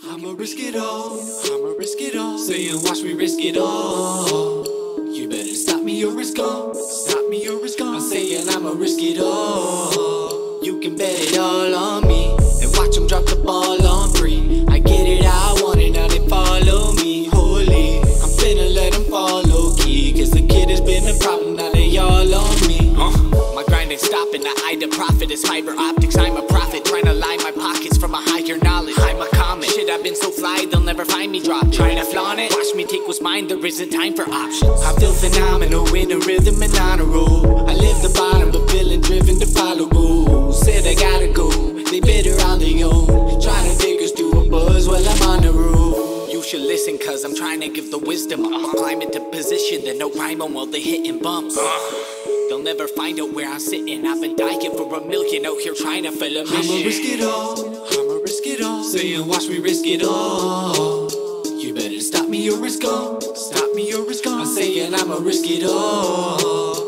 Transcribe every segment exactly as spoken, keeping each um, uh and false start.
I'ma risk it all, I'ma risk it all. Saying watch me risk it all. You better stop me or it's gone, stop me or it's gone. I'm saying I'ma risk it all. You can bet it all on me, and watch them drop the ball on three. I get it how I want it, now they follow me. Holy, I'm finna let them fall low key, cause the kid has been a problem, now they all on me. uh, My grind ain't stopping, I eye the profit. It's fiber optics, I'm a prophet, trying to line my pockets from a higher knowledge. I'm a comet, shit I've been so fly, they'll never find me dropping. Trying to flaunt it, watch me take what's mine, there isn't time for options. I feel phenomenal in a rhythm and on a roll. I live the bottom but feeling driven to follow goals. Said I gotta go, they better on their own. Trying to take us to a buzz while I'm on the road. You should listen cause I'm trying to give the wisdom up. I'll climb into position, then no rhyme on while they hitting bumps. They'll never find out where I'm sitting. I've been dying for a million out here trying to fill a mission. I'ma risk it all, I'ma risk it all. Saying watch me risk it all. You better stop me or it's gone, stop me or it's gone. I'm saying I'ma risk it all.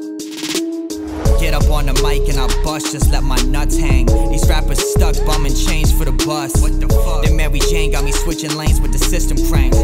Get up on the mic and I bust, just let my nuts hang. These rappers stuck, bumming change for the bus. What the fuck? Then Mary Jane got me switching lanes with the system cranked.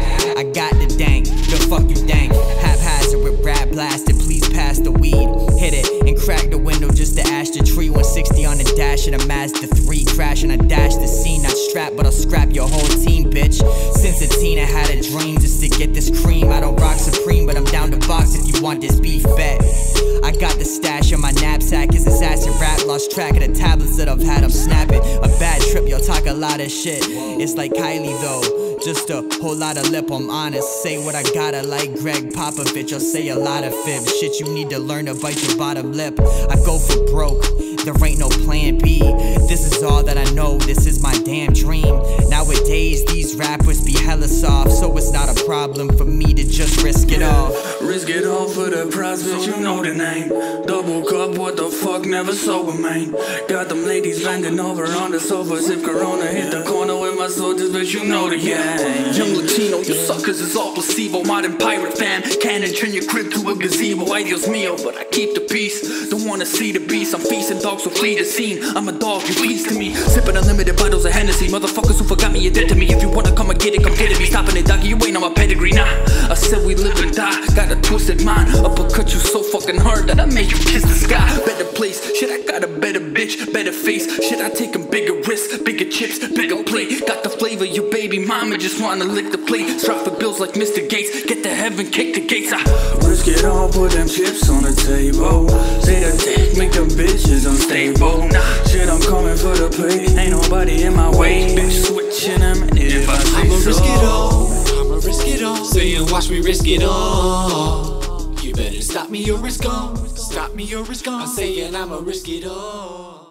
I got the dank, the fuck you dank. Haphazard with rap blasted, please pass the weed. Hit it and crack the window just to ash the tree. one sixty on the dash in a Mazda three. Crash and I dash the scene, not strapped but I'll scrap your whole team, bitch. Since a teen I had a dream just to get this cream. I don't rock Supreme but I'm down to box if you want this beef bet. I got the stash in my knapsack, it's assassin rap. Lost track of the tablets that I've had, I'm snapping. A bad trip, you'll talk a lot of shit. It's like Kylie though, just a whole lot of lip, I'm honest. Say what I gotta like Greg Popovich, I'll say a lot of fibs. Shit you need to learn to bite your bottom lip. I go for broke, there ain't no plan B. This is all that I know, this is my damn dream. Nowadays these rappers be hella soft, so it's not a problem for me to just risk it all. Risk it all for the prize, bitch, you know the name. Double cup, what the fuck, never sober, man. Got them ladies bending over on the sofas. If Corona hit the corner with my soldiers, bitch, you know the game. Young Latino, you suckers, it's all placebo. Modern pirate fan, cannon turn your crib to a gazebo. Ay Dios mío, but I keep the peace. Don't wanna see the beast, I'm feasting dogs, so flee the scene. I'm a dog, you please to me. Sipping unlimited bottles of Hennessy. Motherfuckers who forgot me, you're dead to me. If you wanna come and get it, come get it. Be stopping it, doggy, you ain't on my pedigree, nah. I said we live and die, got a twisted mind. Uppercut you so fucking hard that I made you kiss the sky. Better place, shit, I got a better bitch, better face. Shit, I taking bigger risks, bigger chips, bigger plate. Got the flavor, you baby mama just wanna lick the plate. Strap for bills like Mister Gates, get to heaven, kick the gates. I risk it all, put them chips on the table. Say the dick, make them bitches unstable. Nah, shit, I'm coming for the play. Ain't nobody in my way, bitch, switching them if I say I'ma so. risk it all, I'ma risk it all. Saying watch me risk it all. You better stop me or it's gone, stop me or it's gone. I'm saying I'ma risk it all.